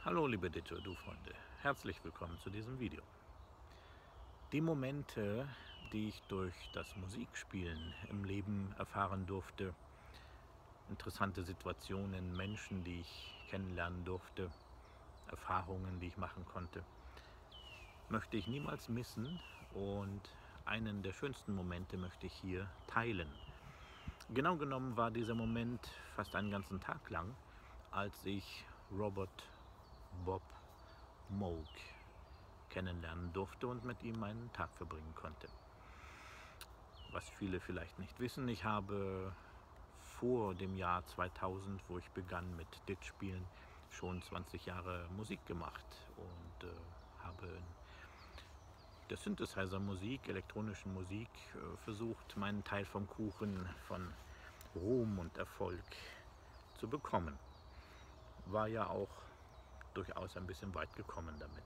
Hallo liebe Didgeridoo-Freunde, herzlich willkommen zu diesem Video. Die Momente, die ich durch das Musikspielen im Leben erfahren durfte, interessante Situationen, Menschen, die ich kennenlernen durfte, Erfahrungen, die ich machen konnte, möchte ich niemals missen und einen der schönsten Momente möchte ich hier teilen. Genau genommen war dieser Moment fast einen ganzen Tag lang, als ich Robert Bob Moog kennenlernen durfte und mit ihm einen Tag verbringen konnte. Was viele vielleicht nicht wissen, ich habe vor dem Jahr 2000, wo ich begann mit Didge-Spielen, schon 20 Jahre Musik gemacht und habe in der Synthesizer-Musik, elektronischen Musik, versucht, meinen Teil vom Kuchen von Ruhm und Erfolg zu bekommen. War ja auch durchaus ein bisschen weit gekommen damit.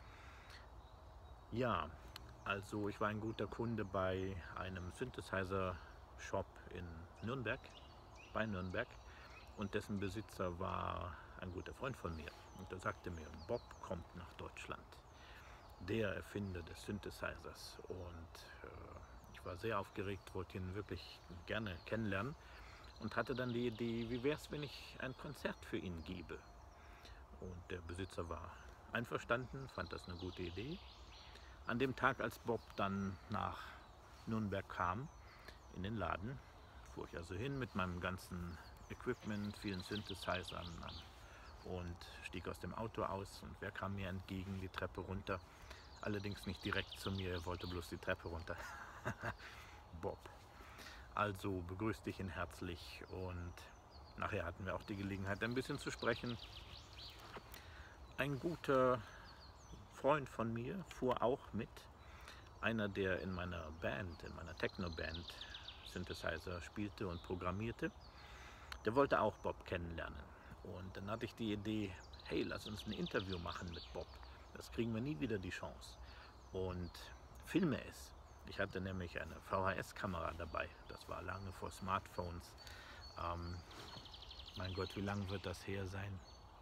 Ja, also ich war ein guter Kunde bei einem Synthesizer-Shop in Nürnberg, bei Nürnberg, und dessen Besitzer war ein guter Freund von mir. Und er sagte mir, Bob kommt nach Deutschland, der Erfinder des Synthesizers. Und ich war sehr aufgeregt, wollte ihn wirklich gerne kennenlernen und hatte dann die Idee, wie wäre es, wenn ich ein Konzert für ihn gebe. Und der Besitzer war einverstanden, fand das eine gute Idee. An dem Tag, als Bob dann nach Nürnberg kam, in den Laden, fuhr ich also hin mit meinem ganzen Equipment, vielen Synthesizern und stieg aus dem Auto aus. Und wer kam mir entgegen, die Treppe runter? Allerdings nicht direkt zu mir, er wollte bloß die Treppe runter. Bob. Also begrüßte ich ihn herzlich und nachher hatten wir auch die Gelegenheit, ein bisschen zu sprechen. Ein guter Freund von mir fuhr auch mit, einer, der in meiner Band, in meiner Techno-Band Synthesizer spielte und programmierte, der wollte auch Bob kennenlernen. Und dann hatte ich die Idee, hey, lass uns ein Interview machen mit Bob. Das kriegen wir nie wieder die Chance. Und filme es. Ich hatte nämlich eine VHS-Kamera dabei. Das war lange vor Smartphones. Mein Gott, wie lang wird das her sein?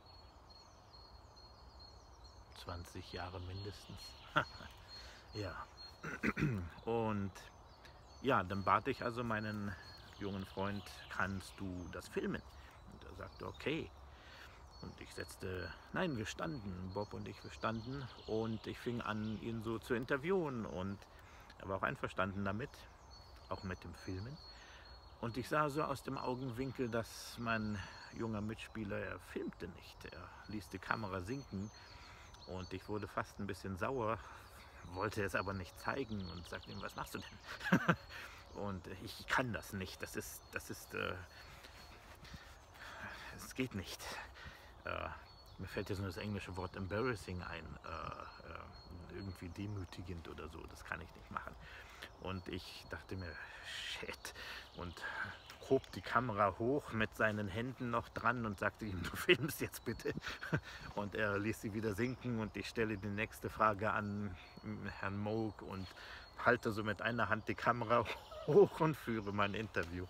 20 Jahre mindestens. Ja. Und ja, dann bat ich also meinen jungen Freund, kannst du das filmen? Und er sagte, okay. Und ich setzte, nein, wir standen, Bob und ich, wir standen, und ich fing an, ihn so zu interviewen, und er war auch einverstanden damit, auch mit dem Filmen. Und ich sah so aus dem Augenwinkel, dass mein junger Mitspieler, er filmte nicht, er ließ die Kamera sinken, und ich wurde fast ein bisschen sauer, wollte es aber nicht zeigen und sagte ihm, was machst du denn? Und ich kann das nicht, es geht nicht. Mir fällt jetzt nur das englische Wort embarrassing ein, irgendwie demütigend oder so, das kann ich nicht machen. Und ich dachte mir, shit, und hob die Kamera hoch mit seinen Händen noch dran und sagte ihm, du filmst jetzt bitte. Und er ließ sie wieder sinken und ich stelle die nächste Frage an Herrn Moog und halte so mit einer Hand die Kamera hoch und führe mein Interview.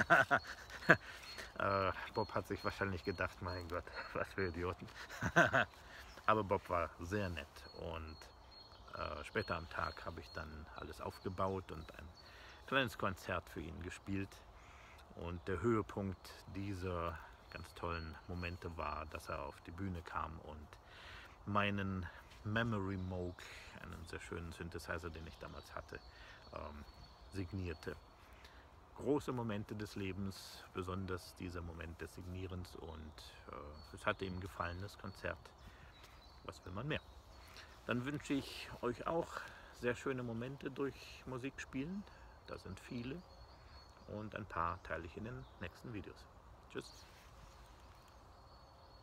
Bob hat sich wahrscheinlich gedacht, mein Gott, was für Idioten. Aber Bob war sehr nett und später am Tag habe ich dann alles aufgebaut und ein kleines Konzert für ihn gespielt. Und der Höhepunkt dieser ganz tollen Momente war, dass er auf die Bühne kam und meinen Memory Moog, einen sehr schönen Synthesizer, den ich damals hatte, signierte. Große Momente des Lebens, besonders dieser Moment des Signierens, und es hatte ihm gefallen, das Konzert. Was will man mehr? Dann wünsche ich euch auch sehr schöne Momente durch Musik spielen. Da sind viele und ein paar teile ich in den nächsten Videos. Tschüss.